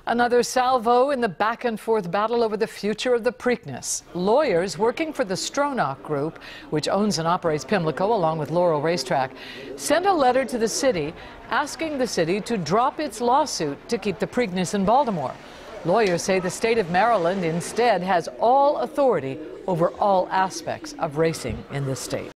Another salvo in the back-and-forth battle over the future of the Preakness. Lawyers working for the Stronach Group, which owns and operates Pimlico along with Laurel Racetrack, sent a letter to the city asking the city to drop its lawsuit to keep the Preakness in Baltimore. Lawyers say the state of Maryland instead has all authority over all aspects of racing in this state.